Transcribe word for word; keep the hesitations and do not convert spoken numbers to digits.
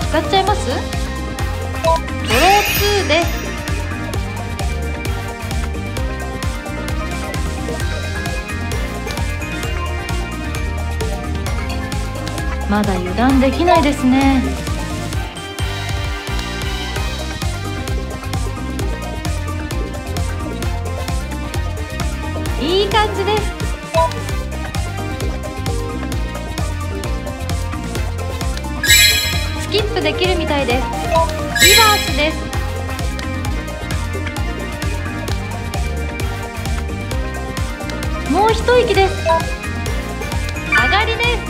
使っちゃいます？ドローツーです。まだ油断できないですね。いい感じです。スキップできるみたいです。リバースです。もう一息です。上がりです。